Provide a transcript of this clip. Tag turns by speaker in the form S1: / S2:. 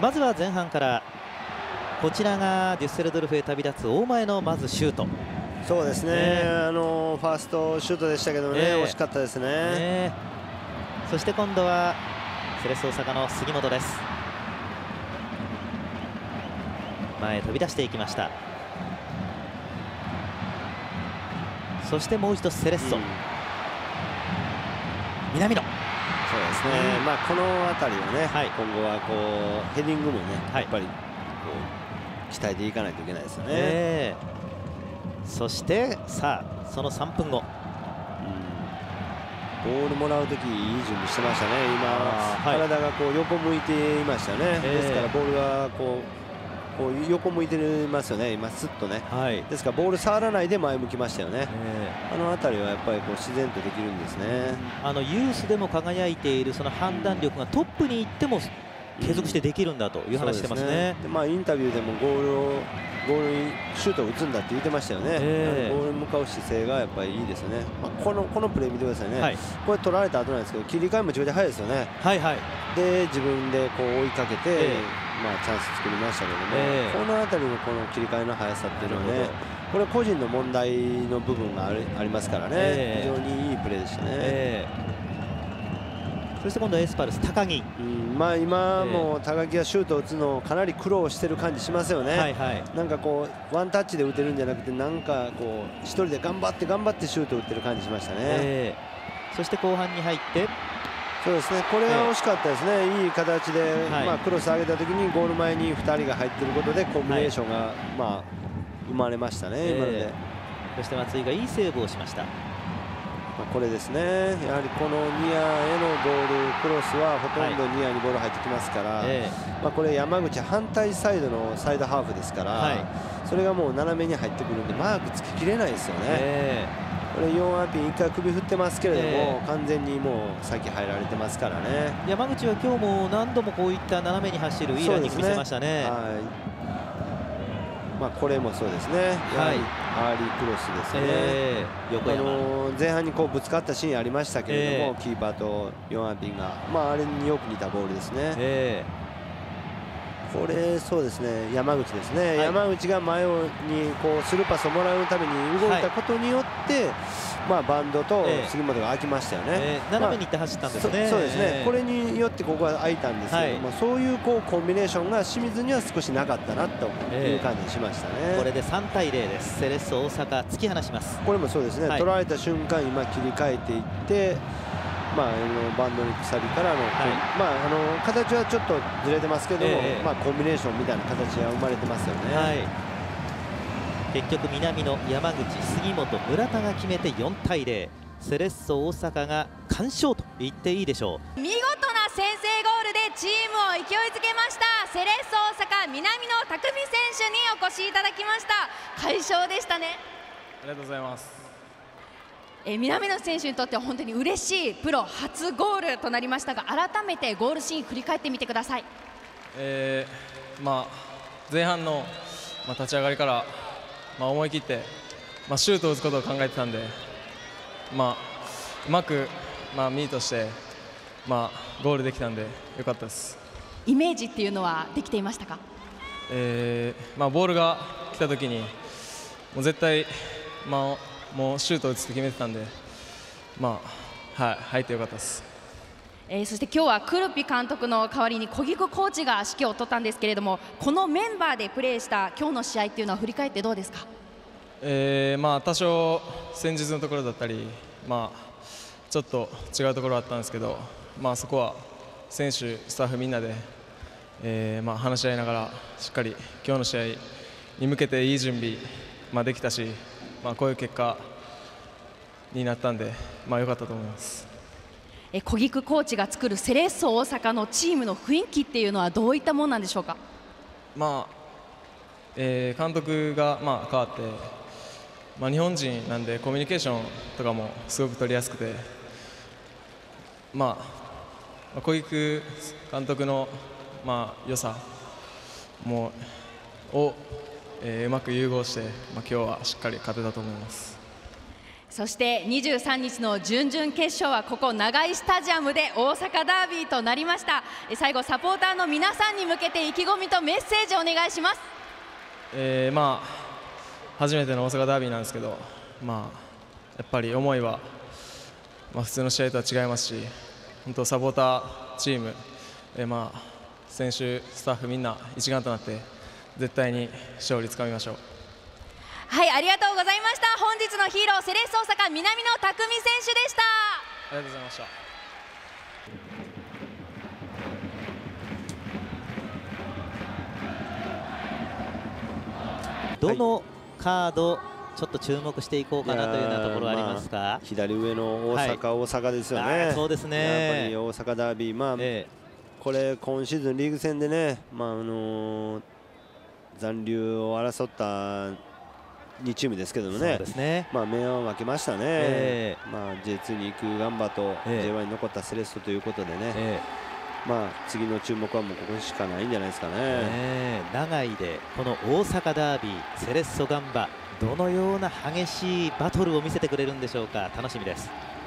S1: まずは前半からこちらがデュッセルドルフへ旅立つ大前のまずシュート。
S2: そうですね、ファーストシュートでしたけどね、惜しかったですね。
S1: そして今度はセレッソ大阪の杉本です。前へ飛び出していきました。そしてもう一度セレッソ、南野。
S2: そうですね、この辺りはね、今後はこうヘディングもね、やっぱりこう鍛えていかないといけないですよね。
S1: そしてさあその3分後、
S2: ボールもらうときいい準備してましたね。今、体がこう横向いていましたね。ですからボールがこう横向いてますよね、今すっとね。ですからボール触らないで前向きましたよね。あの辺りはやっぱりこう自然とできるんですね。
S1: ユースでも輝いているその判断力がトップにいっても継続してできるんだという話してますね。
S2: インタビューでもゴールにシュートを打つんだって言ってましたよね。ゴールに向かう姿勢がやっぱりいいですよね。このプレー見てくださいね。これ取られた後なんですけど、切り替えもめちゃくちゃ早いですよね。で自分でこう追いかけて、チャンス作りましたけども、この辺りのこの切り替えの速さっていうのはね、これ個人の問題の部分がありますからね、非常にいいプレーでしたね。
S1: そして今度はエスパルス高木、
S2: 今も高木がシュートを打つのをかなり苦労してる感じしますよね。なんかこうワンタッチで打てるんじゃなくて、なんかこう一人で頑張ってシュートを打ってる感じしましたね。
S1: そして後半に入って、
S2: そうですね、これは惜しかったですね。いい形で、クロス上げた時にゴール前に2人が入っていることでコンビネーションが生まれましたね、今ので。
S1: そして松井がいいセーブをしました。
S2: これですね、やはりこのニアへのボール、クロスはほとんどニアにボール入ってきますから、これ山口反対サイドのサイドハーフですから、それがもう斜めに入ってくるんでマークつききれないですよね。これ4アピン1回首振ってますけれども、完全にもう先入られてますからね。
S1: 山口は今日も何度もこういった斜めに走るいいランニング見せましたね。
S2: これもそうですね、やはりアーリークロスですね。前半にこうぶつかったシーンありましたけれども、キーパーとヨンアピンが、あれによく似たボールですね。これそうですね、山口ですね、山口が前にこうスルーパスをもらうために動いたことによって、バンドと杉本が空きましたよね。
S1: 斜めに行って走ったんですね。
S2: そうですね、これによってここが空いたんですけども、そういうこうコンビネーションが清水には少しなかったなという感じしましたね。
S1: これで3対0です。セレッソ大阪突き放します。
S2: これもそうですね、取られた瞬間今切り替えていって、バンドに鎖からの、形はちょっとずれてますけども、コンビネーションみたいな形が生まれてますよね。
S1: 結局南野、山口、杉本、村田が決めて4対0、セレッソ大阪が完勝と言っていいでしょう。
S3: 見事な先制ゴールでチームを勢いづけました。セレッソ大阪南野拓実選手にお越しいただきました。快勝でしたね。
S4: ありがとうございます。
S3: 南野選手にとっては本当に嬉しいプロ初ゴールとなりましたが、改めてゴールシーン振り返ってみてください。
S4: 前半の立ち上がりから思い切ってシュートを打つことを考えてたんで、うまくミートしてゴールできたんでよかったです。
S3: イメージっていうのはできていましたか？
S4: ボールが来た時にもう絶対もうシュートを打つって決めてたんで、入ってよかったです。
S3: そして今日は黒木監督の代わりに小木コーチが指揮を取ったんですけれども、このメンバーでプレーした今日の試合っていうのは振り返ってどうですか？
S4: 多少戦術のところだったり、ちょっと違うところはあったんですけど、そこは選手スタッフみんなで、話し合いながらしっかり今日の試合に向けていい準備、できたし、こういう結果になったんで、良かったと思います。
S3: 小木コーチが作るセレッソ大阪のチームの雰囲気っていうのはどういったものなんでしょうか？
S4: 監督が変わって、日本人なんでコミュニケーションとかもすごく取りやすくて、小木監督の良さをうまく融合して、今日はしっかり勝てたと思います。
S3: そして23日の準々決勝はここ長居スタジアムで大阪ダービーとなりました。最後サポーターの皆さんに向けて意気込みとメッセージをお願いします。
S4: まあ初めての大阪ダービーなんですけど、まあやっぱり思いは、普通の試合とは違いますし、本当サポーターチーム、まあ選手スタッフみんな一丸となって絶対に勝利つかみましょう。
S3: はい、ありがとうございました。本日のヒーローセレッソ大阪南野拓実選手でした。
S4: ありがとうございました。
S1: どのカードちょっと注目していこうかなというようなところはありますか。
S2: 左上の大阪、大阪ですよね。
S1: そうですね。
S2: やっぱり大阪ダービー、これ今シーズンリーグ戦でね、残留を争った2チームですけどもね、明暗を分けましたね。J2 に行くガンバと J1 に残ったセレッソということでね、次の注目はもうここしかないんじゃないですかね。
S1: 長居でこの大阪ダービー、セレッソガンバ、どのような激しいバトルを見せてくれるんでしょうか。楽しみです。